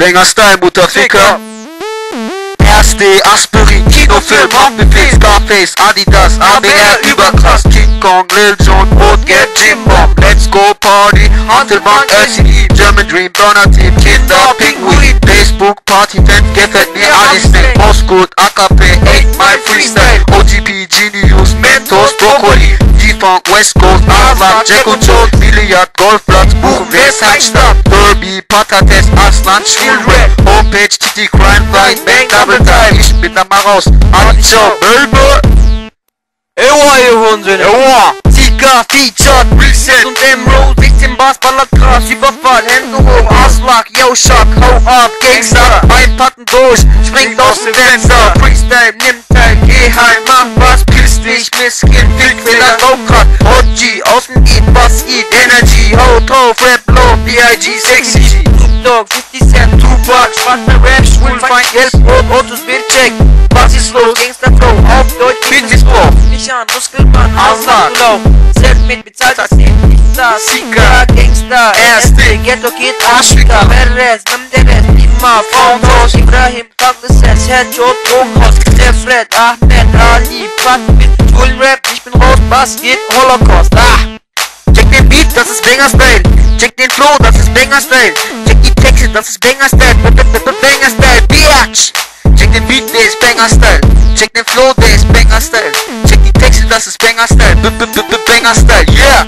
Bangerstyle, Mutterficker. Erste Aspirin, Kinofilm, Hauptbefehl, Scarface, Adidas, ABR, überkrass, King Kong, Lil Jon, Rotgeld, Jim Bomb, Let's Go Party, Handelbank, LCD, German Dream, Donner Team, Kinder, Pinguin, Facebook, Party, Fan, gefällt mir alles nicht, Postcode, AKP, 8 Mile Freestyle, OGP, Genius, Mentos, Brokkoli, G-Funk, West Coast, Aslan, Jack und Jones, Billiard, Golfplatz, Buchen, Westheimstadt, Derby, Patates, Aslan, Schwulrap, Homepage, TT, Crime Fight, Bang, Double Time, ich bin da mal raus, ciao, Baby! Ewa, ihr Hunde, Ewa! Sika, Featured, Resed und Emerald, 16 Bars, ballert krass, Überfall, Hände hoch, Ausschlag, yo, Schock, hau ab, Gangster, Beinpatten durch, springt aus dem Fenster, Freestyle, nimm teil, geh heim, mach was, piss dich, Misskind, Wildfehler, Laufgrad, OG, Außengeht, Bass, Eat, Energy, haut drauf, Rap, Low, B.I.G, Sexy, Dog, 50 Cent, Tupac, schwarzer Rap, Schwulfeind, Gelb, Rot, Autos, Bildcheck, was ist los, Gangster-Flow, auf Deutsch, Bildspruch, nicht an, Muskelmann, Ausland, Selfmade, bezahlt als Sika, Sika, Gangster, Erste, Ghetto geht Afrika, Perez, nimm der Rest, immer, Frauenhaus, Ibrahim, Tagesess, Headshot, Drogenhaus, der Fred, Ahmed, Ali, Pat mit Schwulenrap, ich bin raus, Bass geht, Holocaust, Check den Beat, das ist Bangerstyle. Check den Flow, das ist Bangerstyle. Check die Texte, das ist Bangerstyle. Bangerstyle, bitch. Check den Beat, der ist Bangerstyle. Check den Flow, der ist Bangerstyle. Check die Texte, das ist Bangerstyle. Bangerstyle, yeah.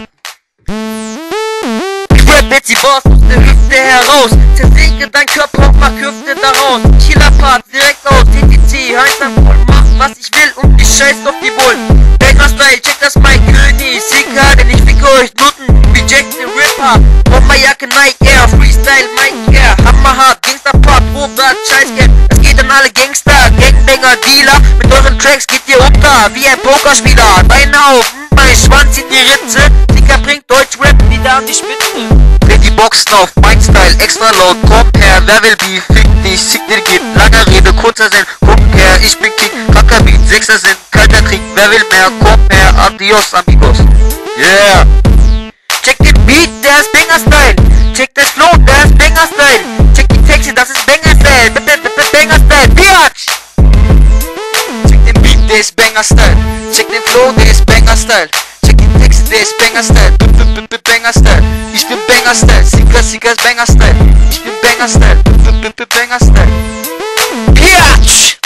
Ich rap jetzt die Boss aus der Hüfte heraus. Zersäge dein Körper und mach Hüfte daraus. Killer-Part, direkt aus. TTC, heißt dann voll, mach was ich will und ich scheiß auf die Bullen. Bangerstyle, check das mein König. Sika, denn ich ficke euch Nutten wie Jack the Ripper. Bomberjacke, Nike Air, Freestyle, Mike Air. Hammerhart, Gangster-Part, Robert, Scheißgeld. Es geht an alle Gangster, Gangbanger, Dealer. Mit euren Tracks geht ihr unter wie ein Pokerspieler. Beine auf, mein Schwanz in die Ritze. Sika bringt Deutsch-Rap wieder an die Spitze. Dreh die Boxen auf, mein Style, extra laut. Komm her, wer will Beef, fick dich, Sick dir gibt. Langer Rede, kurzer Sinn, guck her, ich bin King. Kacker Beat, Sechser Sinn, kalter Krieg, wer will mehr, komm her, adios, amigos. Yeah! Check den Beat, der ist Bangerstyle. Check das Flow, der ist Bangerstyle. Check die Texte, das ist Bangerstyle. Bangerstyle, bitch! Check den Beat, der ist Bangerstyle. Check den Flow, der ist Bangerstyle. Check die Texte, der ist Bangerstyle. Bangerstyle. Ich bin Bangerstyle. Sika ist Bangerstyle. Ich bin Bangerstyle. Bangerstyle. Bitch!